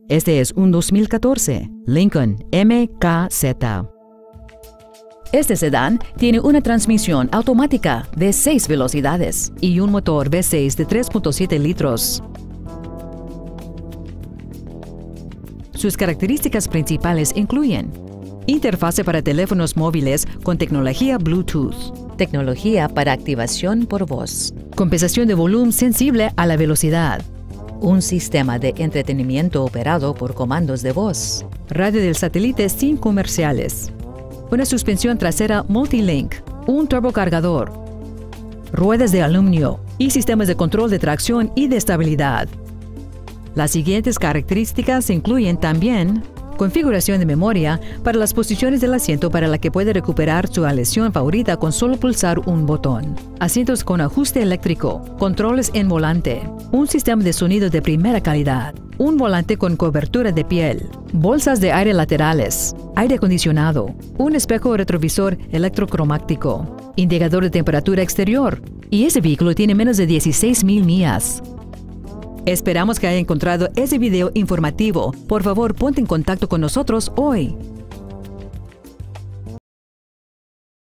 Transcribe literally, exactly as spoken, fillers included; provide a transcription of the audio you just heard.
Este es un dos mil catorce Lincoln M K Z. Este sedán tiene una transmisión automática de seis velocidades y un motor V seis de tres punto siete litros. Sus características principales incluyen interfase para teléfonos móviles con tecnología Bluetooth, tecnología para activación por voz, compensación de volumen sensible a la velocidad, un sistema de entretenimiento operado por comandos de voz, radio del satélite sin comerciales, una suspensión trasera Multilink, un turbocargador, ruedas de aluminio y sistemas de control de tracción y de estabilidad. Las siguientes características incluyen también configuración de memoria para las posiciones del asiento para la que puede recuperar su aleación favorita con solo pulsar un botón, asientos con ajuste eléctrico, controles en volante, un sistema de sonido de primera calidad, un volante con cobertura de piel, bolsas de aire laterales, aire acondicionado, un espejo retrovisor electrocromático, indicador de temperatura exterior, y ese vehículo tiene menos de dieciséis mil millas. Esperamos que haya encontrado ese video informativo. Por favor, ponte en contacto con nosotros hoy.